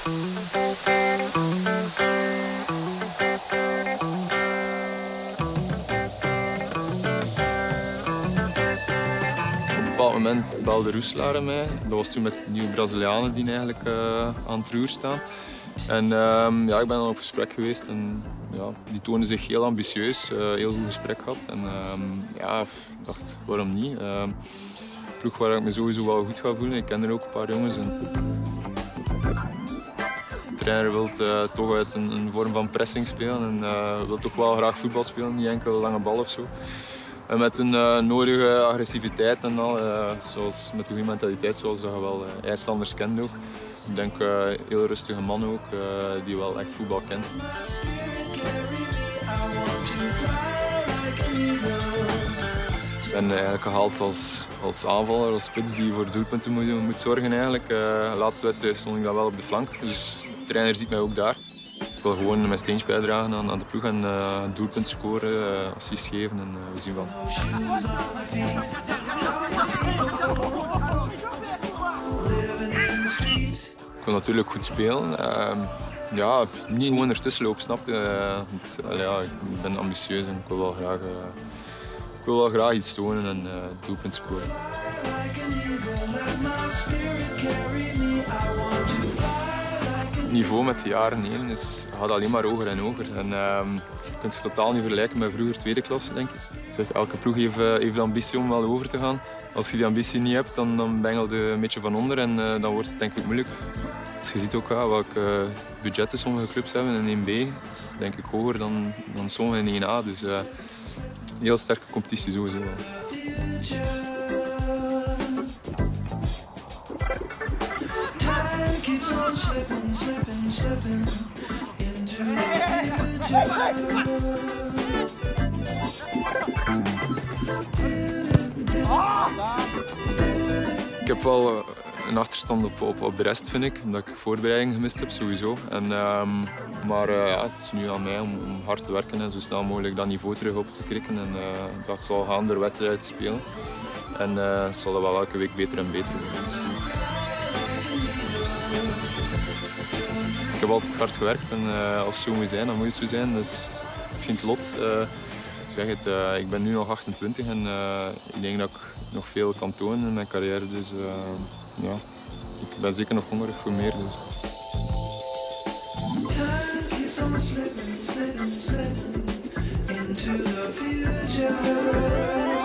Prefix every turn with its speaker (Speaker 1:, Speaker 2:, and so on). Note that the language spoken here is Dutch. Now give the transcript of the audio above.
Speaker 1: Op een bepaald moment belde Roeselaar mij. Dat was toen met de nieuwe Brazilianen die eigenlijk aan het roer staan. En ja, ik ben dan op gesprek geweest en ja, die toonden zich heel ambitieus, heel goed gesprek gehad. En ja, ik dacht, waarom niet? Een ploeg waar ik me sowieso wel goed ga voelen. Ik ken er ook een paar jongens. En de trainer wil toch uit een vorm van pressing spelen en wil toch wel graag voetbal spelen, niet enkel lange bal of zo. En met een nodige agressiviteit en al, zoals met de goede mentaliteit zoals je wel IJslanders kent ook. Ik denk een heel rustige man ook, die wel echt voetbal kent. Ik ben eigenlijk gehaald als aanvaller, als spits die voor doelpunten moet zorgen eigenlijk. De laatste wedstrijd stond ik dan wel op de flank, dus de trainer ziet mij ook daar. Ik wil gewoon mijn steentje bijdragen aan de ploeg en doelpunt scoren, assist geven en we zien wel. Ik wil natuurlijk goed spelen. Ja, niet gewoon ertussen lopen, snap je? Ja, ik ben ambitieus en ik wil wel graag iets tonen en doelpunt scoren. Het niveau met de jaren heen gaat alleen maar hoger en hoger. En, je kunt het totaal niet vergelijken met vroeger tweede klasse, denk ik. Zeg, elke ploeg heeft de ambitie om wel over te gaan. Als je die ambitie niet hebt, dan bengel je een beetje van onder en dan wordt het denk ik moeilijk. Dus je ziet ook welke budgetten sommige clubs hebben in 1B. Dat is denk ik hoger dan sommige in 1A. Dus heel sterke competitie sowieso. Ik heb wel een achterstand op de rest, vind ik, omdat ik voorbereiding gemist heb sowieso. Maar ja, het is nu aan mij om hard te werken en zo snel mogelijk dat niveau terug op te krikken. En dat zal gaan door wedstrijden te spelen. En zal dat wel elke week beter en beter worden. Ik heb altijd hard gewerkt en als het zo moet zijn, dan moet het zo zijn. Dus ik vind het lot. Ik ben nu nog 28 en ik denk dat ik nog veel kan tonen in mijn carrière. Dus ja, ik ben zeker nog hongerig voor meer. Dus. Time keeps on slipping into the future.